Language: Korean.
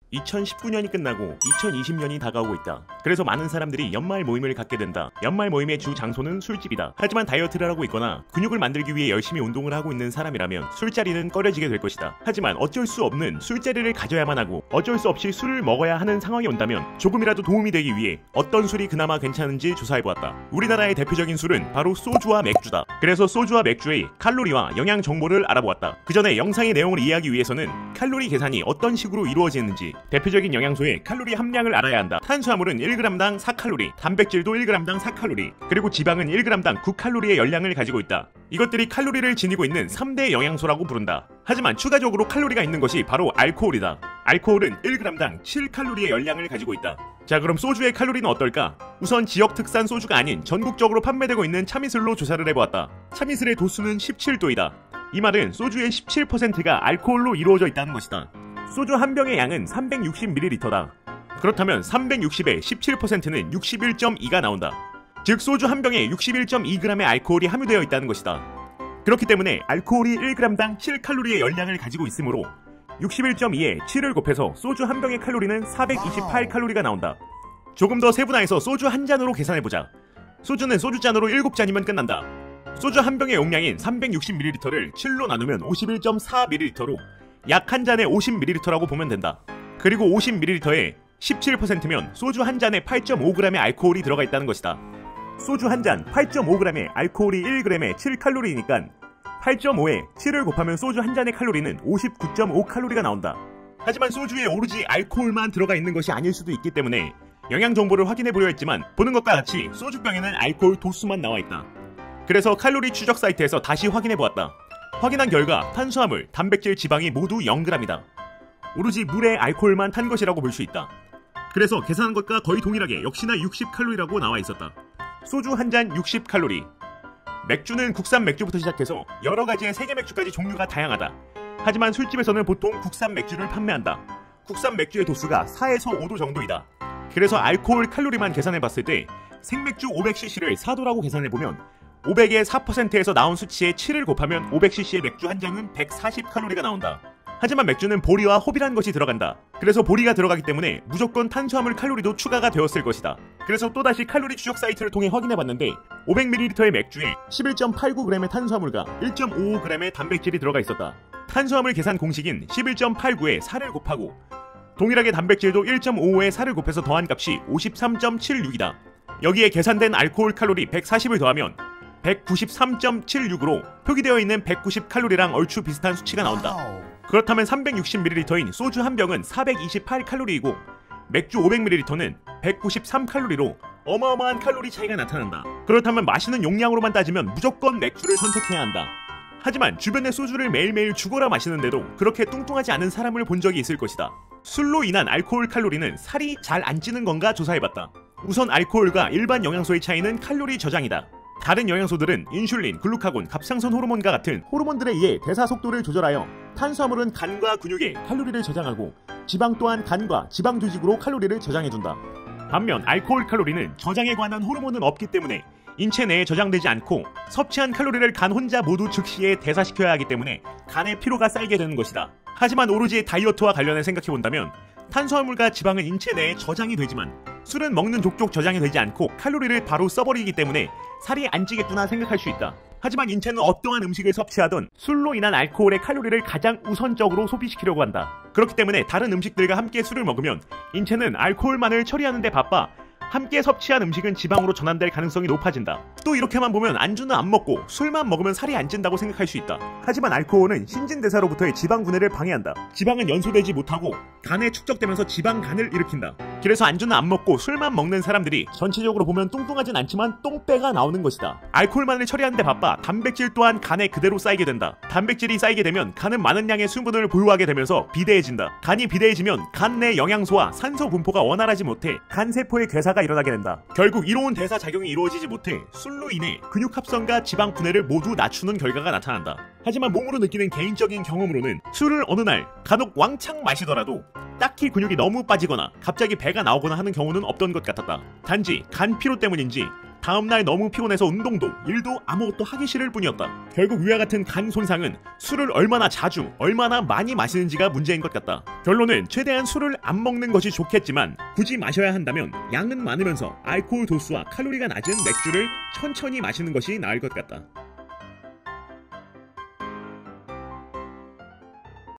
2019년이 끝나고 2020년이 다가오고 있다. 그래서 많은 사람들이 연말 모임을 갖게 된다. 연말 모임의 주 장소는 술집이다. 하지만 다이어트를 하고 있거나 근육을 만들기 위해 열심히 운동을 하고 있는 사람이라면 술자리는 꺼려지게 될 것이다. 하지만 어쩔 수 없는 술자리를 가져야만 하고 어쩔 수 없이 술을 먹어야 하는 상황이 온다면 조금이라도 도움이 되기 위해 어떤 술이 그나마 괜찮은지 조사해보았다. 우리나라의 대표적인 술은 바로 소주와 맥주다. 그래서 소주와 맥주의 칼로리와 영양 정보를 알아보았다. 그 전에 영상의 내용을 이해하기 위해서는 칼로리 계산이 어떤 식으로 이루어지는지, 대표적인 영양소의 칼로리 함량을 알아야 한다. 탄수화물은 1g당 4칼로리, 단백질도 1g당 4칼로리, 그리고 지방은 1g당 9칼로리의 열량을 가지고 있다. 이것들이 칼로리를 지니고 있는 3대 영양소라고 부른다. 하지만 추가적으로 칼로리가 있는 것이 바로 알코올이다. 알코올은 1g당 7칼로리의 열량을 가지고 있다. 자, 그럼 소주의 칼로리는 어떨까? 우선 지역 특산 소주가 아닌 전국적으로 판매되고 있는 참이슬로 조사를 해보았다. 참이슬의 도수는 17도이다. 이 말은 소주의 17%가 알코올로 이루어져 있다는 것이다. 소주 한 병의 양은 360ml다. 그렇다면 360의 17%는 61.2가 나온다. 즉 소주 한 병에 61.2g의 알코올이 함유되어 있다는 것이다. 그렇기 때문에 알코올이 1g당 7칼로리의 열량을 가지고 있으므로 61.2에 7을 곱해서 소주 한 병의 칼로리는 428칼로리가 나온다. 조금 더 세분화해서 소주 한 잔으로 계산해보자. 소주는 소주잔으로 7잔이면 끝난다. 소주 한 병의 용량인 360ml를 7로 나누면 51.4ml로 약 한 잔에 50ml라고 보면 된다. 그리고 50ml에 17%면 소주 한 잔에 8.5g의 알코올이 들어가 있다는 것이다. 소주 한 잔 8.5g의 알코올이 1g에 7칼로리니까 8.5에 7을 곱하면 소주 한 잔의 칼로리는 59.5칼로리가 나온다. 하지만 소주에 오로지 알코올만 들어가 있는 것이 아닐 수도 있기 때문에 영양 정보를 확인해 보려 했지만 보는 것과 같이 소주병에는 알코올 도수만 나와 있다. 그래서 칼로리 추적 사이트에서 다시 확인해 보았다. 확인한 결과 탄수화물, 단백질, 지방이 모두 0g이다. 오로지 물에 알코올만 탄 것이라고 볼 수 있다. 그래서 계산한 것과 거의 동일하게 역시나 60칼로리라고 나와 있었다. 소주 한 잔 60칼로리. 맥주는 국산 맥주부터 시작해서 여러 가지의 세계 맥주까지 종류가 다양하다. 하지만 술집에서는 보통 국산 맥주를 판매한다. 국산 맥주의 도수가 4에서 5도 정도이다. 그래서 알코올 칼로리만 계산해봤을 때 생맥주 500cc를 4도라고 계산해보면 500의 4%에서 나온 수치에 7을 곱하면 500cc의 맥주 한 잔은 140칼로리가 나온다. 하지만 맥주는 보리와 호비란 것이 들어간다. 그래서 보리가 들어가기 때문에 무조건 탄수화물 칼로리도 추가가 되었을 것이다. 그래서 또다시 칼로리 추적 사이트를 통해 확인해봤는데 500ml의 맥주에 11.89g의 탄수화물과 1.55g의 단백질이 들어가 있었다. 탄수화물 계산 공식인 11.89에 4를 곱하고 동일하게 단백질도 1.55에 4를 곱해서 더한 값이 53.76이다. 여기에 계산된 알코올 칼로리 140을 더하면 193.76으로 표기되어 있는 190칼로리랑 얼추 비슷한 수치가 나온다. 그렇다면 360ml인 소주 한 병은 428칼로리이고 맥주 500ml는 193칼로리로 어마어마한 칼로리 차이가 나타난다. 그렇다면 마시는 용량으로만 따지면 무조건 맥주를 선택해야 한다. 하지만 주변에 소주를 매일매일 죽어라 마시는데도 그렇게 뚱뚱하지 않은 사람을 본 적이 있을 것이다. 술로 인한 알코올 칼로리는 살이 잘 안 찌는 건가 조사해봤다. 우선 알코올과 일반 영양소의 차이는 칼로리 저장이다. 다른 영양소들은 인슐린, 글루카곤, 갑상선 호르몬과 같은 호르몬들에 의해 대사 속도를 조절하여 탄수화물은 간과 근육에 칼로리를 저장하고 지방 또한 간과 지방 조직으로 칼로리를 저장해준다. 반면 알코올 칼로리는 저장에 관한 호르몬은 없기 때문에 인체 내에 저장되지 않고 섭취한 칼로리를 간 혼자 모두 즉시에 대사시켜야 하기 때문에 간에 피로가 쌓이게 되는 것이다. 하지만 오로지 다이어트와 관련해 생각해본다면 탄수화물과 지방은 인체 내에 저장이 되지만 술은 먹는 족족 저장이 되지 않고 칼로리를 바로 써버리기 때문에 살이 안 찌겠구나 생각할 수 있다. 하지만 인체는 어떠한 음식을 섭취하든 술로 인한 알코올의 칼로리를 가장 우선적으로 소비시키려고 한다. 그렇기 때문에 다른 음식들과 함께 술을 먹으면 인체는 알코올만을 처리하는 데 바빠 함께 섭취한 음식은 지방으로 전환될 가능성이 높아진다. 또 이렇게만 보면 안주는 안 먹고 술만 먹으면 살이 안 찐다고 생각할 수 있다. 하지만 알코올은 신진대사로부터의 지방 분해를 방해한다. 지방은 연소되지 못하고 간에 축적되면서 지방간을 일으킨다. 그래서 안주는 안 먹고 술만 먹는 사람들이 전체적으로 보면 뚱뚱하진 않지만 똥배가 나오는 것이다. 알코올만을 처리하는 데 바빠 단백질 또한 간에 그대로 쌓이게 된다. 단백질이 쌓이게 되면 간은 많은 양의 수분을 보유하게 되면서 비대해진다. 간이 비대해지면 간 내 영양소와 산소 분포가 원활하지 못해 간세포의 괴사가 일어나게 된다. 결국 이로운 대사 작용이 이루어지지 못해 술로 인해 근육 합성과 지방 분해를 모두 낮추는 결과가 나타난다. 하지만 몸으로 느끼는 개인적인 경험으로는 술을 어느 날 간혹 왕창 마시더라도 딱히 근육이 너무 빠지거나 갑자기 배가 나오거나 하는 경우는 없던 것 같았다. 단지 간 피로 때문인지 다음날 너무 피곤해서 운동도 일도 아무것도 하기 싫을 뿐이었다. 결국 위와 같은 간 손상은 술을 얼마나 자주 얼마나 많이 마시는지가 문제인 것 같다. 결론은 최대한 술을 안 먹는 것이 좋겠지만 굳이 마셔야 한다면 양은 많으면서 알코올 도수와 칼로리가 낮은 맥주를 천천히 마시는 것이 나을 것 같다.